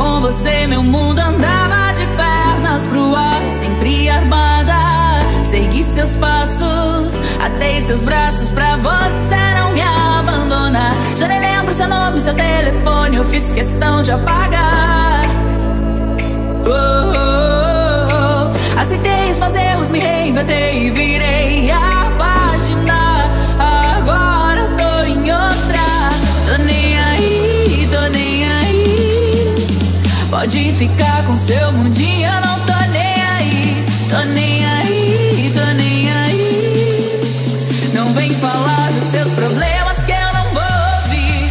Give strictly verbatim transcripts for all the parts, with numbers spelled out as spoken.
Com você meu mundo andava de pernas pro ar, sempre armada. Segui seus passos, atei seus braços pra você não me abandonar. Já nem lembro seu nome, seu telefone, eu fiz questão de apagar. Oh, oh, oh. Aceitei os meus erros, me reinventei e virei a página. Agora eu tô em outra. Tô nem aí, tô nem aí. Pode ficar com seu mundinho, eu não tô nem aí. Tô nem aí, tô nem aí. Não vem falar dos seus problemas que eu não vou ouvir.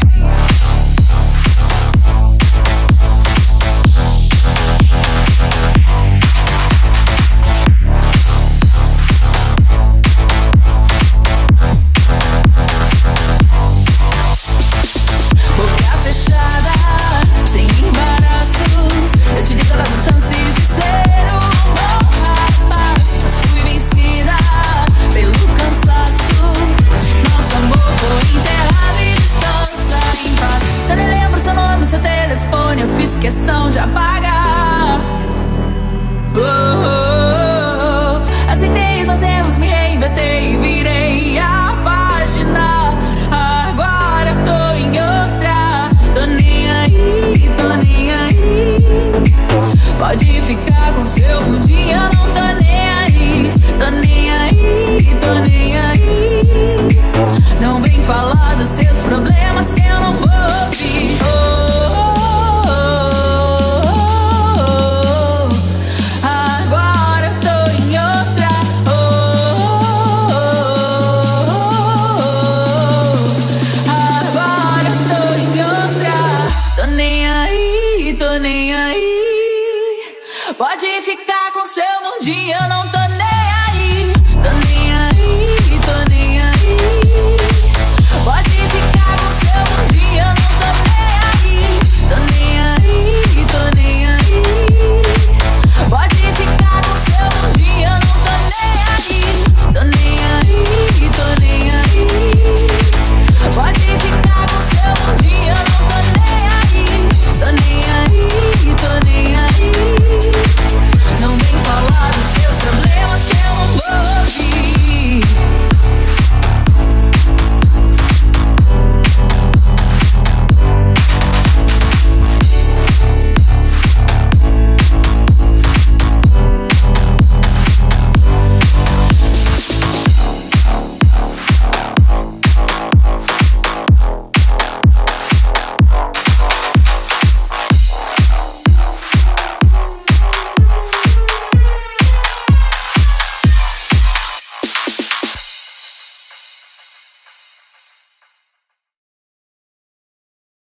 Boca fechada, sem embaraços, eu te dei todas as chances de ser um bom rapaz, mas fui vencida pelo cansaço. Nosso amor foi enterrado e descansa em paz. Já nem lembro seu nome, seu telefone, eu fiz questão de apagar. Oh, oh, oh. Aceitei os meus erros, me reinventei e virei a página. Agora eu tô em outra. Tô nem aí, tô nem aí. Pode ficar com seu mundinho, eu não tô nem aí. Tô nem aí, tô nem aí. Não vem falar dos seus problemas que eu não vou ouvir. Oh, oh, oh, oh. Agora eu tô em outra. Oh, oh, oh, oh. Agora eu tô em outra. Tô nem aí, tô nem aí. Pode ficar com seu mundinho, eu não tô